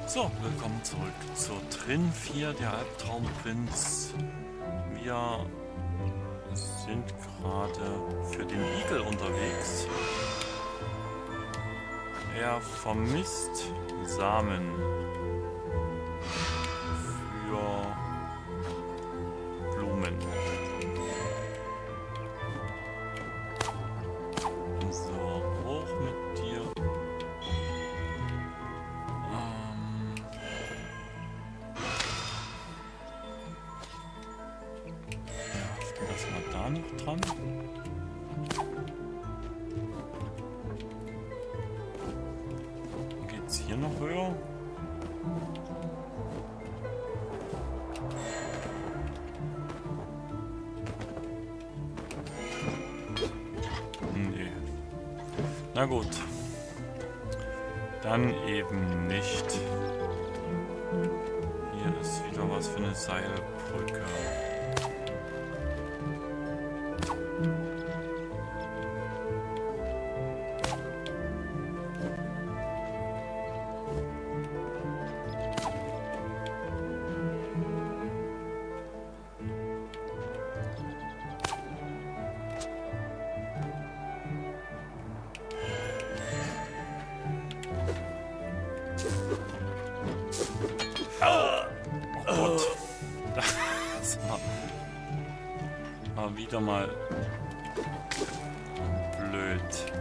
So, willkommen zurück zur Trin 4, der Albtraumprinz. Wir sind gerade für den Igel unterwegs. Er vermisst Samen für Blumen. So, hoch mit dir. Lassen wir da noch dran. Geht's hier noch höher? Nee. Na gut. Dann eben nicht. Hier ist wieder was für eine Seilbrücke. War wieder mal blöd.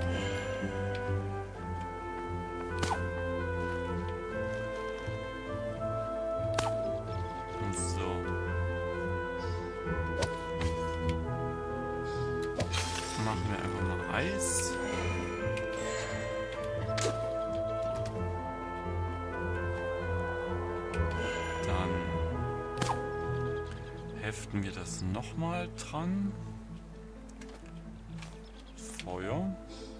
So. Machen wir einfach mal Eis. Heften wir das nochmal dran. Feuer.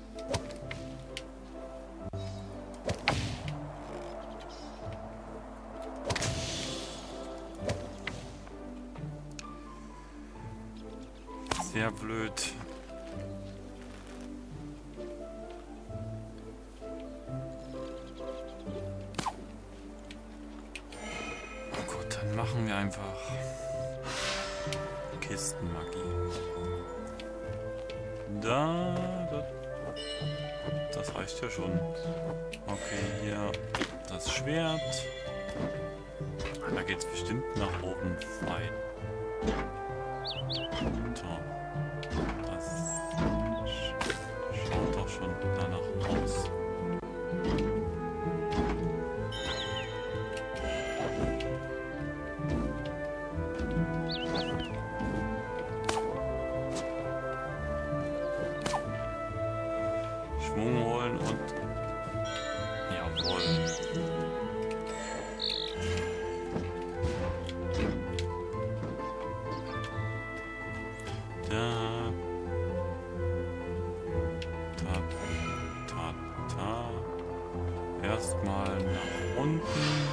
Sehr blöd. Oh gut, dann machen wir einfach Kistenmagie. Das reicht ja schon. Okay, hier das Schwert. Da geht es bestimmt nach oben weit. So. Das schaut doch schon danach aus. Schwung holen und jawohl. Erstmal nach unten.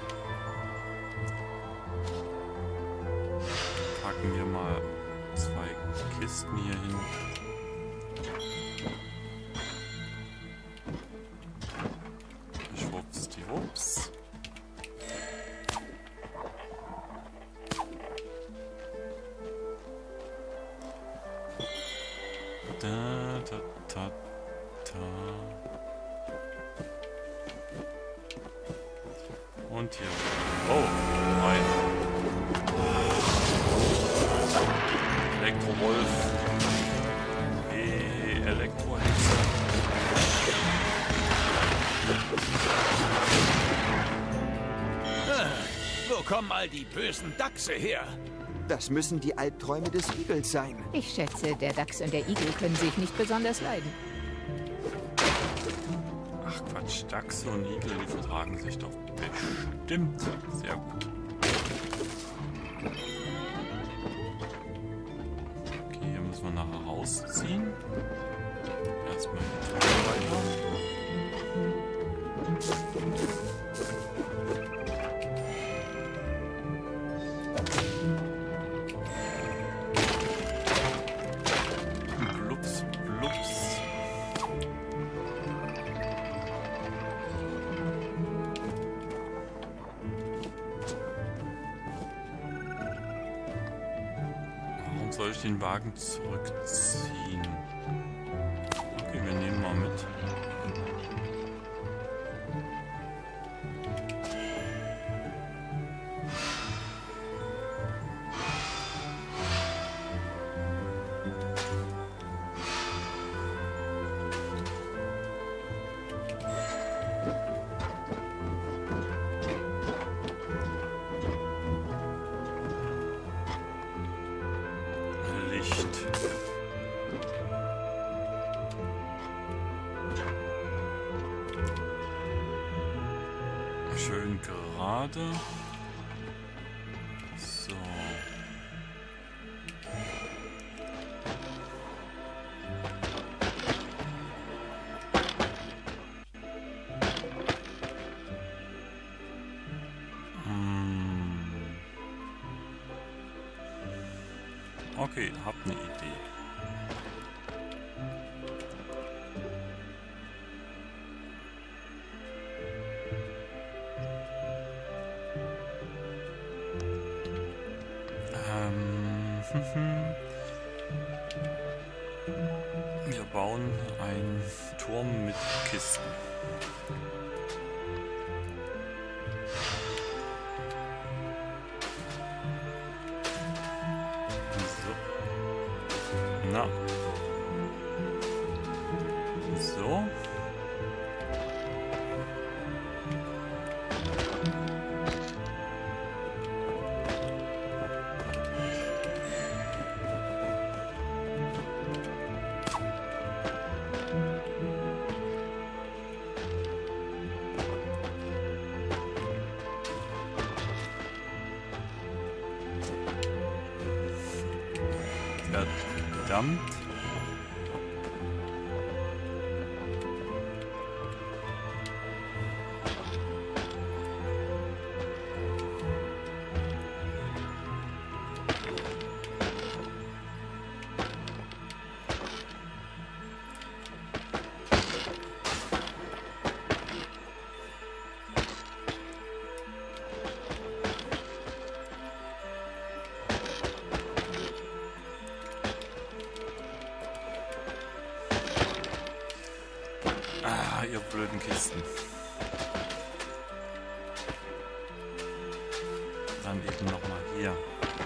Packen wir mal 2 Kisten hier hin. Schwuppsdiwupps. Und hier. Oh, nein. Elektrowolf. Hey, Elektrohexe. Wo kommen all die bösen Dachse her? Das müssen die Albträume des Igels sein. Ich schätze, der Dachs und der Igel können sich nicht besonders leiden. Ach Quatsch, Dachse und Igel, die vertragen sich doch bestimmt sehr gut. Okay, hier müssen wir nachher rausziehen. Erstmal die Tür weiter. Blups, blups. soll ich den Wagen zurückziehen? Okay, wir nehmen mal mit. Schön gerade. So. Okay, hab eine Idee. Wir bauen einen Turm mit Kisten. So. Na. So. Verdammt. Ah, ihr blöden Kisten. Dann eben nochmal hier.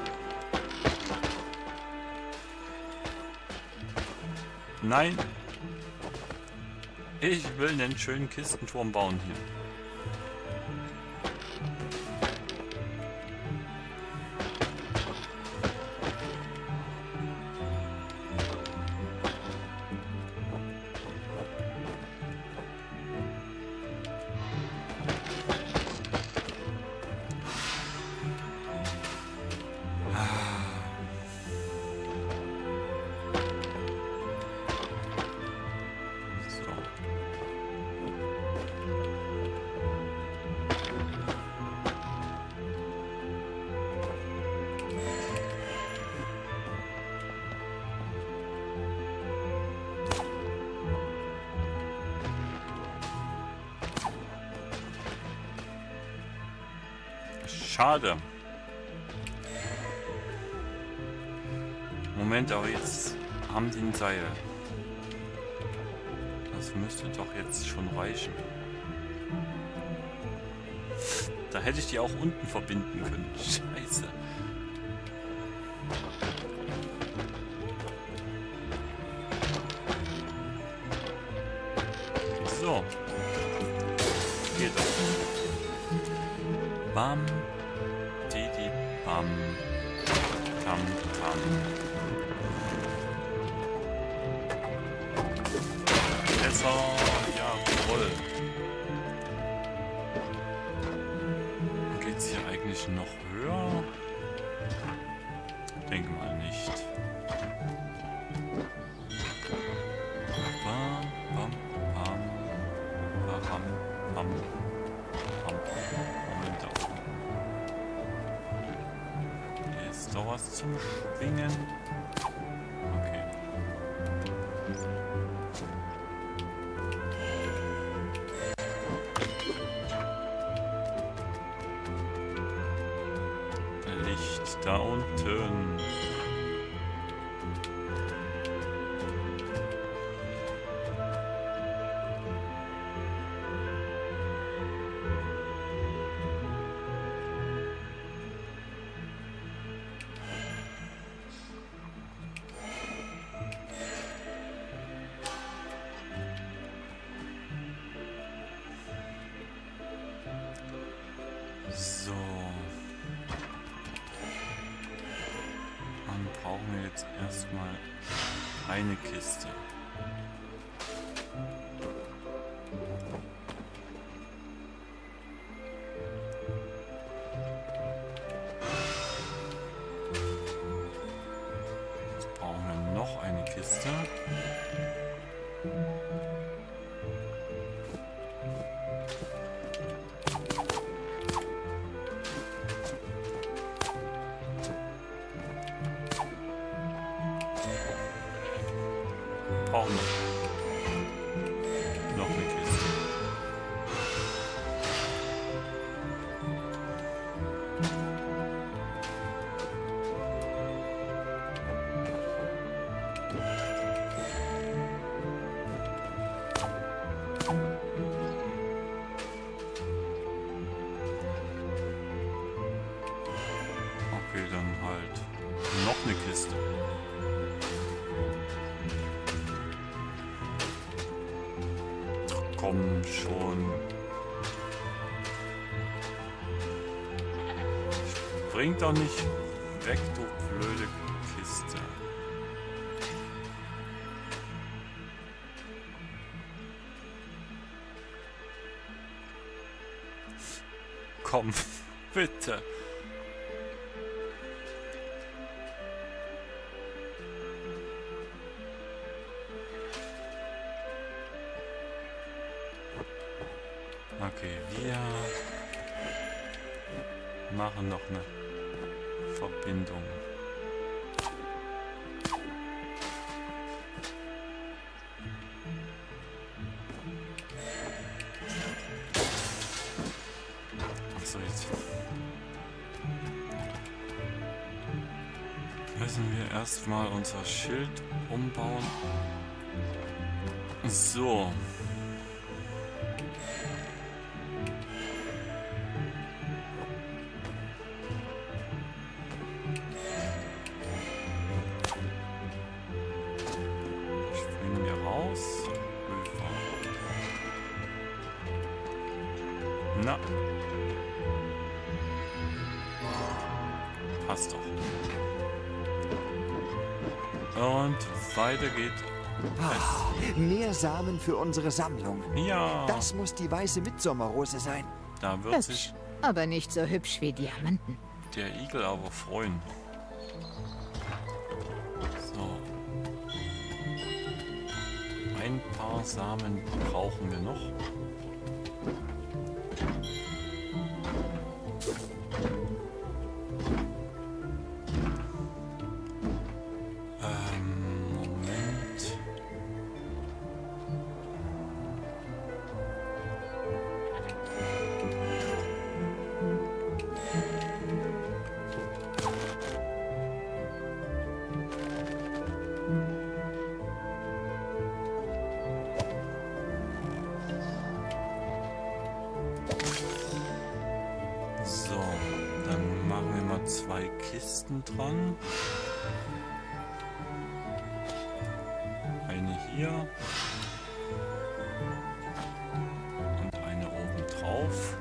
Nein! Ich will einen schönen Kistenturm bauen hier. Schade. Moment, aber jetzt haben die ein Seil. Das müsste doch jetzt schon reichen. Da hätte ich die auch unten verbinden können. Scheiße. So. Geht doch. Bam. Didi bam. Tam tam. Besser. Jawohl. Geht's hier eigentlich noch höher? Denke mal nicht. Bam, bam, bam. Bam, bam, bam. Moment auf. Hier ist doch was zum Schwingen. Okay. Licht da unten. So. Dann brauchen wir jetzt erstmal eine Kiste. Jetzt brauchen wir noch eine Kiste. Brauchen wir noch eine Kiste. Okay, dann halt noch eine Kiste. Komm schon. Spring doch nicht weg, du blöde Kiste. Komm, bitte. Okay, wir machen noch eine Verbindung. Achso, jetzt müssen wir erstmal unser Schild umbauen. So. Na. Passt doch. Und weiter geht es. Mehr Samen für unsere Sammlung. Ja. Das muss die weiße Mitsommerrose sein. Da wird sich Hübsch, aber nicht so hübsch wie Diamanten. der Igel aber freuen. So. Ein paar Samen brauchen wir noch. Moment. So, dann machen wir mal 2 Kisten dran. Eine hier und eine oben drauf.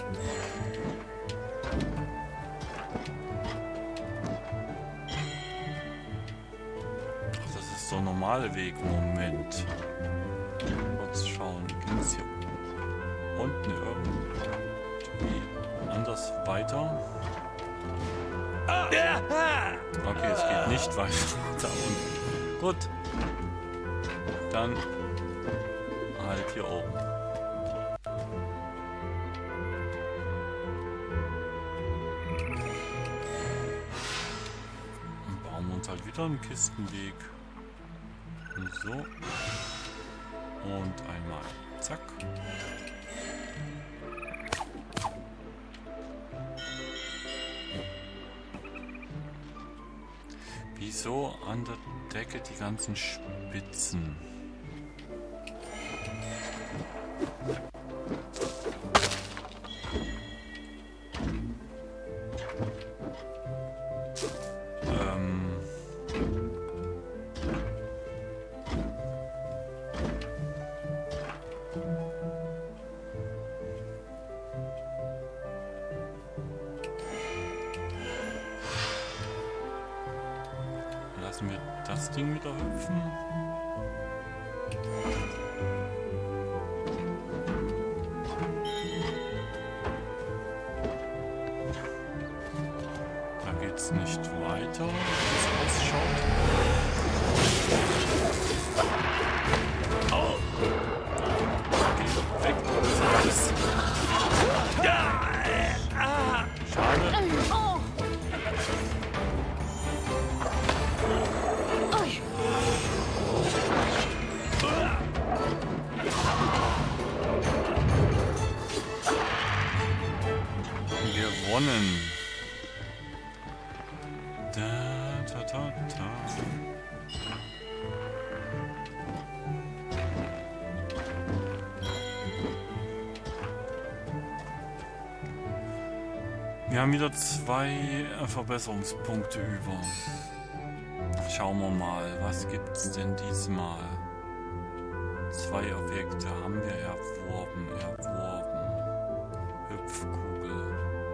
Ach, das ist so ein normaler Weg. Moment. Kurz schauen, ging es hier unten irgendwie anders weiter? Okay, es geht nicht weiter da unten. Gut. Dann halt hier oben. Dann bauen wir uns halt wieder einen Kistenweg. So. Und einmal. Zack. Wieso an der Decke die ganzen Spitzen? das Ding wieder hüpfen? Da geht's nicht weiter, wie es ausschaut. Oh. Geh weg, Saus. Schade. Gewonnen. Da, da, da, da. Wir haben wieder 2 Verbesserungspunkte über. Schauen wir mal, was gibt's denn diesmal? 2 Objekte haben wir erworben. Hüpfkugel.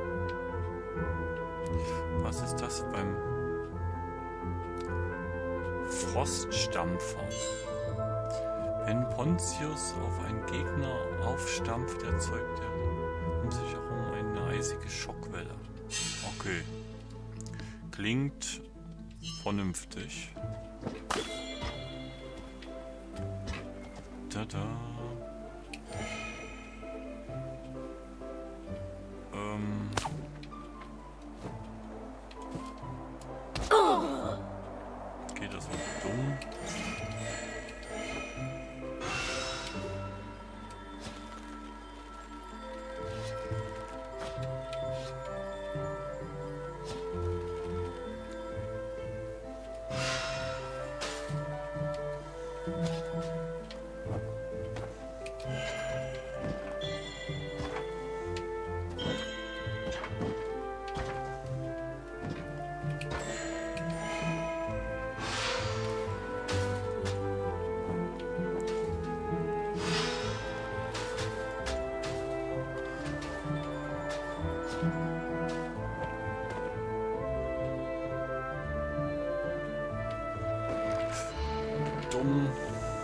Was ist das beim Froststampfer? Wenn Pontius auf einen Gegner aufstampft, erzeugt er um sich herum eine eisige Schockwelle. Okay. Klingt vernünftig. Tada. Geht das auch dumm? Dumm.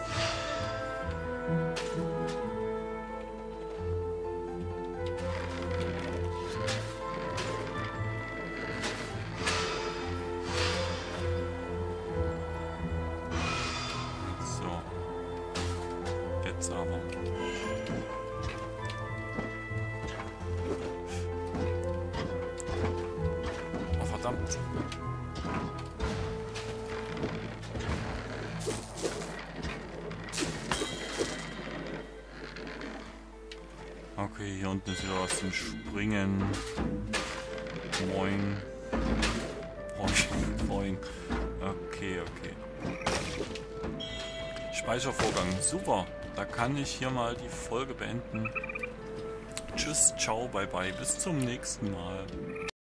So. Jetzt aber. Oh, verdammt. Okay, hier unten ist wieder was zum Springen. Moin. Moin. Moin. Okay. Speichervorgang. Super. Da kann ich hier mal die Folge beenden. Tschüss, ciao, bye bye. Bis zum nächsten Mal.